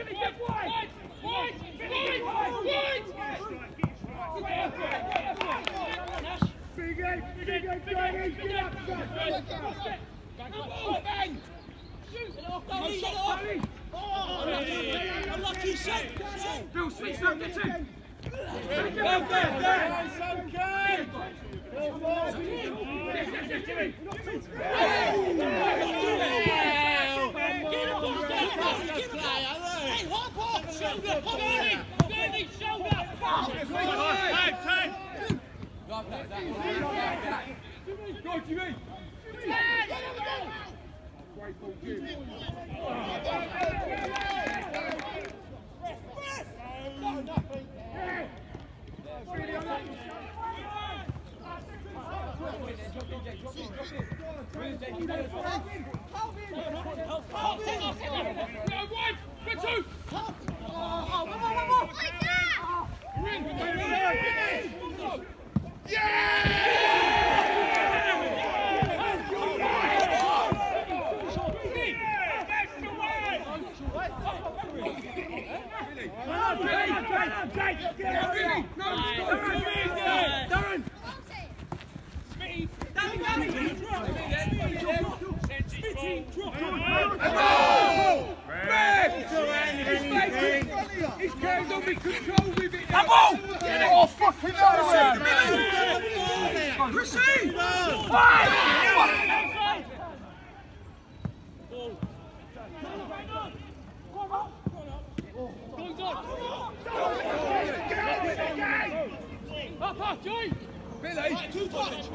Bill, switch up the two. He's carried on with control with it. Oh, fucking no! Chrissy! Billy! Two touch!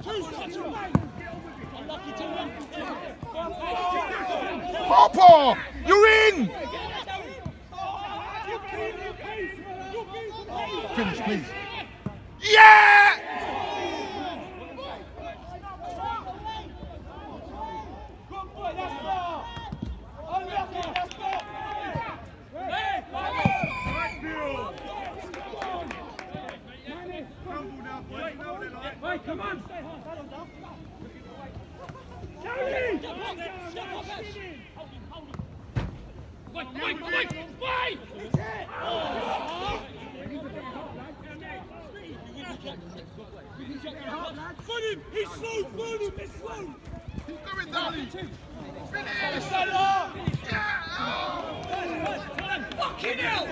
Hopper! You're in! Finish, please. Yeah! Hey, come on! Wait! Fulham! He's slow! Fulham! He's slow! Keep going, Danny! Finish! Fucking hell!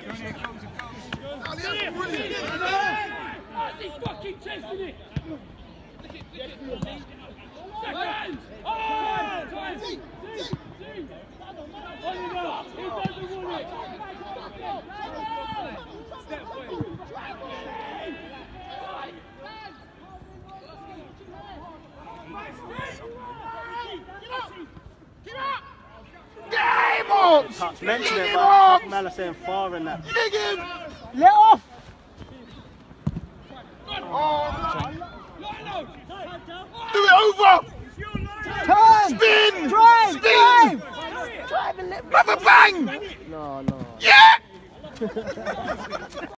Danny, brilliant! He's fucking testing it! Second! Oh! Oliver! He doesn't want it! Step forward! Game on! Can't mention it, but Mel saying far in that. Dig him! Let off! Oh, do it over! Turn! Spin! Drive! Spin! Drive! Drive and let me. Have a bang! No. Yeah!